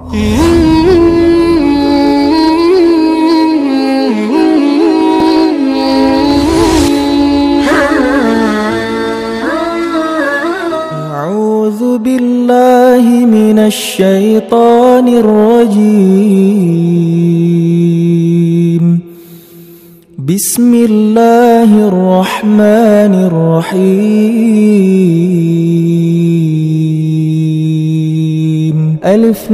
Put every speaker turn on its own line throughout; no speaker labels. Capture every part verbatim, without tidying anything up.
أعوذ بالله من الشيطان الرجيم. بسم الله الرحمن الرحيم. ألف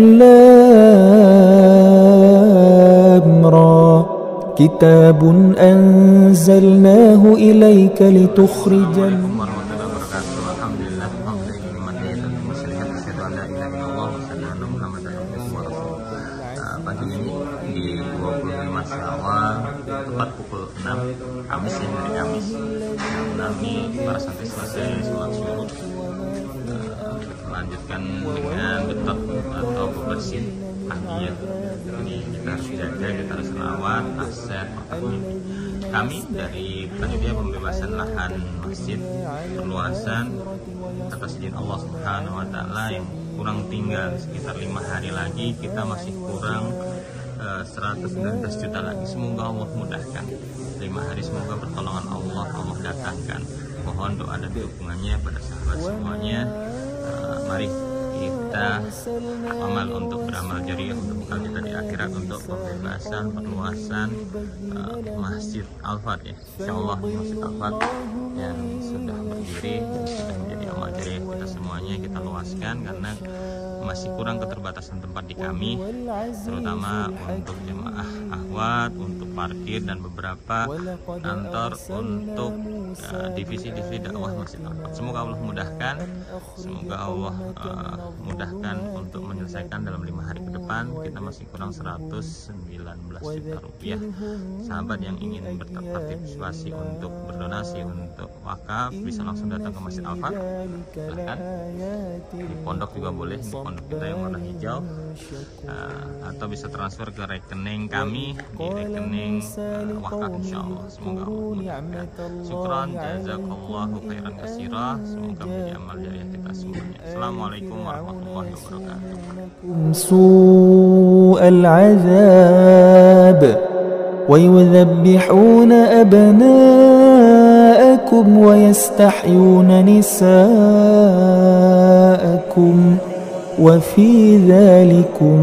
لام را. كتاب أنزلناه إليك لتخرج.
Pagi ini di dua puluh lima Syawal tepat pukul enam Kamis ya, hari Kamis. Kami para santri selesai sholat subuh, melanjutkan dengan betot atau bebersin paginya. Jadi kita harus jaga, kita harus selawat, aset, makanya. Kami dari panitia pembebasan lahan masjid perluasan atas izin Allah Subhanahu Wa Taala yang kurang tinggal sekitar lima hari lagi, kita masih kurang uh, seratus sembilan belas juta lagi. Semoga Allah mudahkan lima hari, semoga pertolongan Allah Allah datangkan. Mohon doa dan dukungannya pada sahabat semuanya. Uh, mari kita amal untuk beramal jariah untuk bekal kita di akhirat, untuk pembebasan perluasan uh, Masjid Al-Fat ya. Insyaallah Masjid Al-Fat yang sudah berdiri dan sudah menjadi amal jariah kita semuanya, kita luaskan karena masih kurang keterbatasan tempat di kami, terutama untuk jemaah ahwat, untuk parkir dan beberapa kantor untuk uh, divisi-divisi dakwah Masjid Al-Fat. Semoga Allah mudahkan, semoga Allah uh, mudahkan untuk menyelesaikan dalam lima hari ke depan. Kita masih kurang seratus sembilan belas juta rupiah. Sahabat yang ingin berpartisipasi untuk berdonasi untuk wakaf bisa langsung datang ke Masjid Al-Fat, silahkan. Di pondok juga boleh, di pondok kita yang warna hijau, uh, atau bisa transfer ke rekening kami di rekening uh, wakaf insyaallah. Semoga Allah mudahkan. Syukran, jazakallahu khairan katsira. Semoga menjadi amal jariah kita semuanya. Assalamualaikum warahmatullahi wabarakatuh.
Su'al azab wa yudhabbihuna abna'akum wa yastahyuna nisa'akum wa fi dhalikum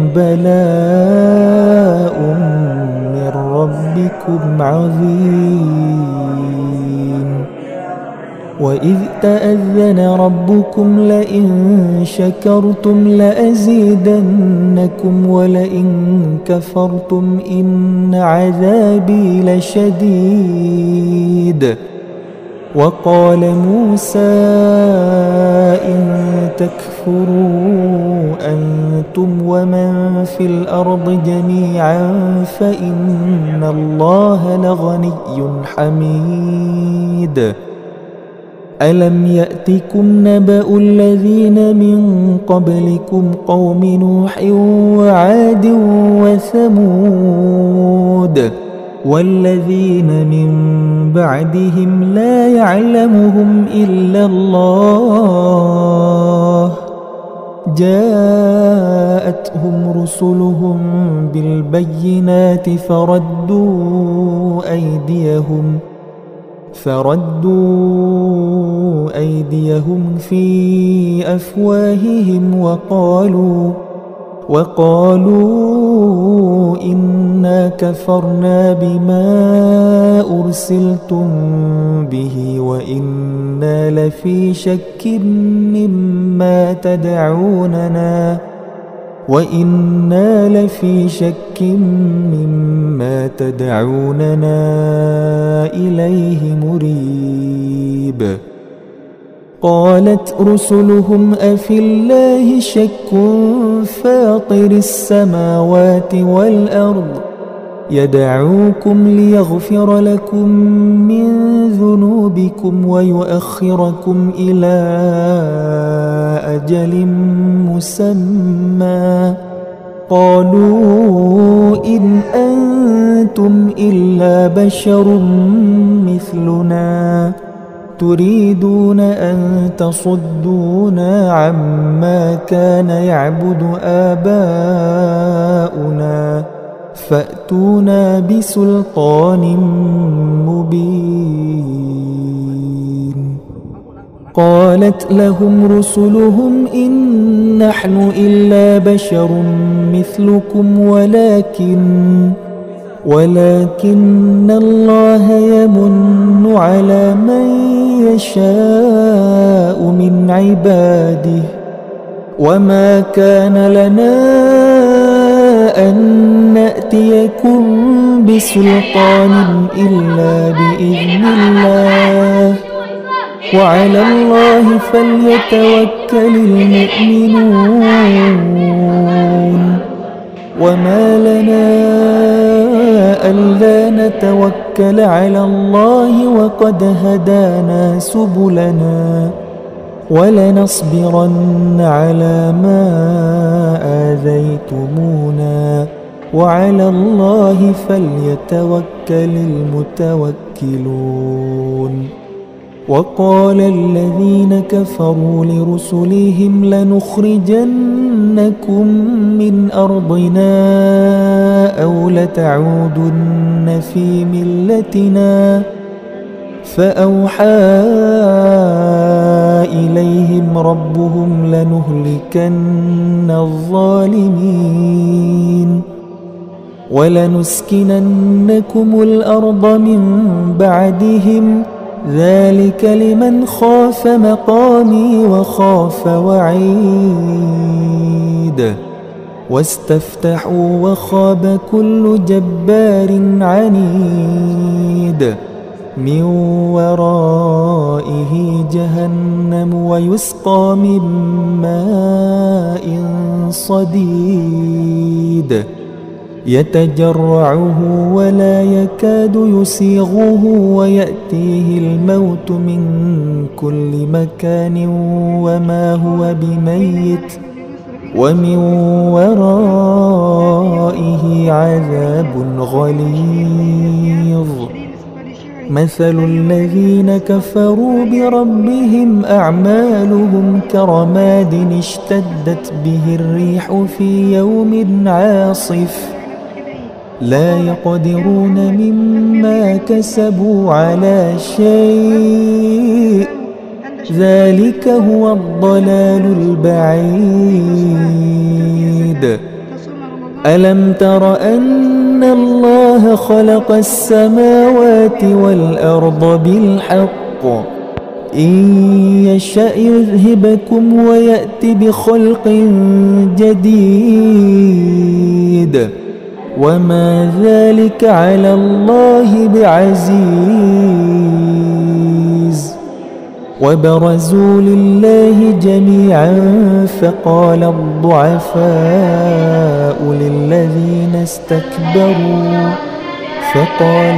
bala'un min rabbikum 'azim. وَإِذْ تَأَذَّنَ رَبُّكُمْ لَئِن شَكَرْتُمْ لَأَزِيدَنَّكُمْ وَلَئِن كَفَرْتُمْ إِنَّ عَذَابِي لَشَدِيدٌ. وَقَالَ مُوسَى إِن تَكْفُرُوا أَنْتُمْ وَمَنْ فِي الْأَرْضِ جَمِيعًا فَإِنَّ اللَّهَ لَغَنِيٌّ حَمِيدٌ. ألم يأتكم نبأ الذين من قبلكم قوم نوح وعاد وثمود والذين من بعدهم لا يعلمهم إلا الله جاءتهم رسلهم بالبينات فردوا أيديهم فردوا أيديهم في أفواههم وقالوا وقالوا إنا كفرنا بما أرسلتم به وإنا لفي شك مما تدعوننا وإنا لفي شك مما تدعوننا إليه مريب. قالت رسلهم أفي الله شك فاطر السماوات والأرض يدعوكم ليغفر لكم من ذنوبكم ويؤخركم إلى أجل مسمى قالوا إن أنتم إلا بشر مثلنا تريدون أن تصدونا عما كان يعبد آباؤنا فأتونا بسلطان مبين. قالت لهم رسلهم إن نحن إلا بشر مثلكم ولكن ولكن الله يمن على من يشاء من عباده وما كان لنا أن نأتيكم بسلطان إلا بإذن الله وعلى الله فليتوكل المؤمنون. وما لنا ألا نتوكل على الله وقد هدانا سبلنا ولنصبرن على ما آذيتمونا وعلى الله فليتوكل المتوكلون. وقال الذين كفروا لرسلهم لنخرجنكم من أرضنا أو لتعودن في ملتنا فأوحى إليهم ربهم لنهلكن الظالمين ولنسكننكم الأرض من بعدهم ذلك لمن خاف مقامي وخاف وعيد. واستفتحوا وخاب كل جبار عنيد من ورائه جهنم ويسقى من ماء صديد يتجرعه ولا يكاد يسيغه ويأتيه الموت من كل مكان وما هو بميت ومن ورائه عذاب غليظ. مثل الذين كفروا بربهم أعمالهم كرماد اشتدت به الريح في يوم عاصف لا يقدرون مما كسبوا على شيء ذلك هو الضلال البعيد. ألم تر أن الله خلق السماوات والأرض بالحق إن يشأ يذهبكم ويأتي بخلق جديد وما ذلك على الله بعزيز. وبرزوا لله جميعا فقال الضعفاء للذين استكبروا فقال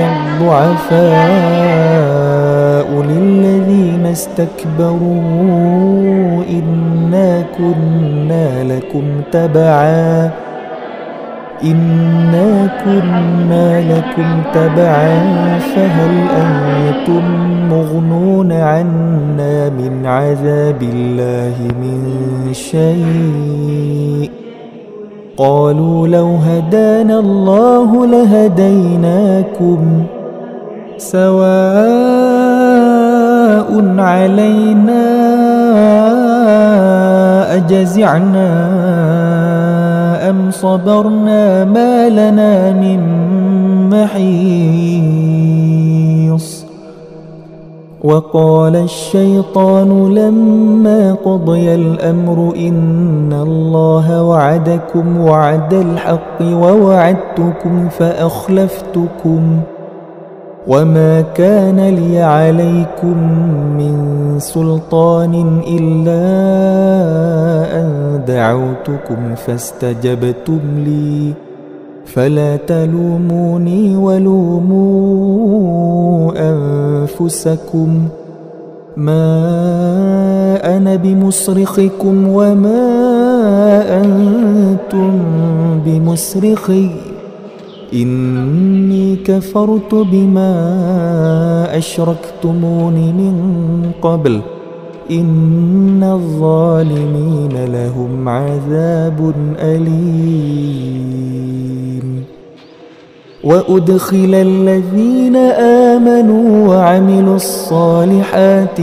الضعفاء للذين استكبروا إنا كنا لكم تبعا إنا كنا لكم تبعا فهل أنتم مغنون عنا من عذاب الله من شيء قالوا لو هدانا الله لهديناكم سواء علينا أجزعنا أم صبرنا ما لنا من محيص. وقال الشيطان لما قضي الأمر إن الله وعدكم وعد الحق ووعدتكم فأخلفتكم وما كان لي عليكم من سلطان إلا أن دعوتكم فاستجبتم لي فلا تلوموني ولوموا أنفسكم ما أنا بمصرخكم وما أنتم بمصرخي إني كفرت بما أشركتمون من قبل إن الظالمين لهم عذاب أليم وأدخل الذين آمنوا وعملوا الصالحات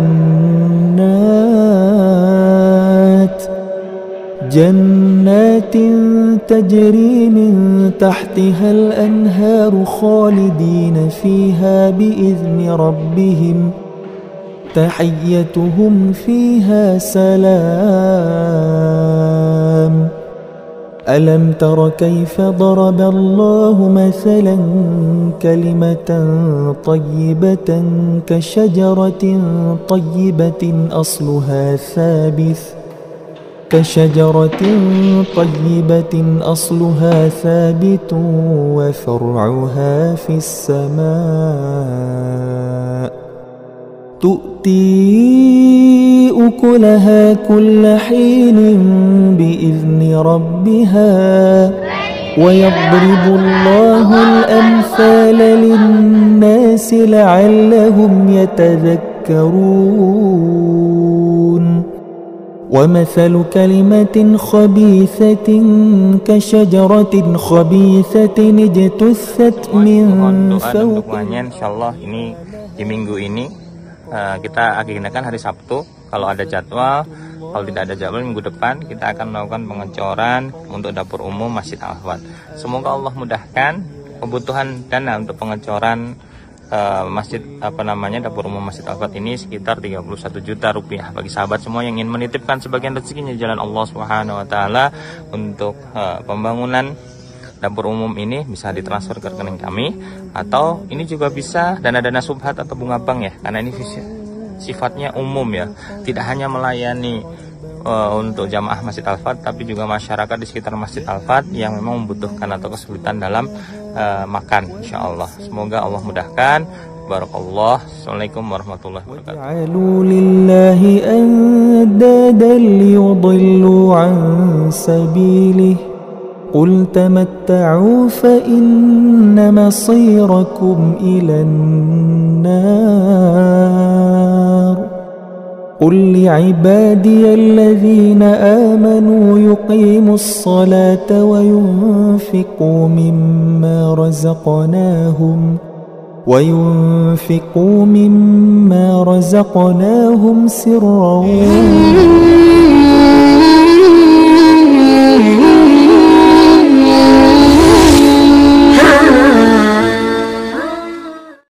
جنات جنات تجري من تحتها الأنهار خالدين فيها بإذن ربهم تحيتهم فيها سلام ألم تر كيف ضرب الله مثلا كلمة طيبة كشجرة طيبة أصلها ثابت كشجرة طيبة أصلها ثابت وفرعها في السماء تؤتي أكلها كل حين بإذن ربها ويضرب الله الأمثال للناس لعلهم يتذكرون ومثل كلمة خبيثة كشجرة خبيثة اجتثت من فوق.
Insyaallah ini di minggu ini uh, kita agendakan hari Sabtu. Kalau ada jadwal, kalau tidak ada jadwal minggu depan kita akan melakukan pengecoran untuk dapur umum Masjid Al-Fat. Semoga Allah mudahkan kebutuhan dana untuk pengecoran Uh, masjid apa namanya dapur umum Masjid Al-Fat ini sekitar tiga puluh satu juta rupiah. Bagi sahabat semua yang ingin menitipkan sebagian rezekinya di jalan Allah Subhanahu wa taala untuk uh, pembangunan dapur umum ini bisa ditransfer ke rekening kami, atau ini juga bisa dana-dana subhat atau bunga bank ya, karena ini sifatnya umum ya, tidak hanya melayani uh, untuk jamaah Masjid Al-Fat tapi juga masyarakat di sekitar Masjid Al-Fat yang memang membutuhkan atau kesulitan dalam Uh, makan, insyaallah. Semoga Allah mudahkan. Barakallah. Assalamualaikum warahmatullahi wabarakatuh.
Ja'alu lillahi andadan liyudillu an sabilihi. Qul tamatta'u fa inna masirakum ilan nar. قل لعبادي الذين آمنوا يقيموا الصلاة وينفقوا مما رزقناهم وينفقوا مما رزقناهم سرا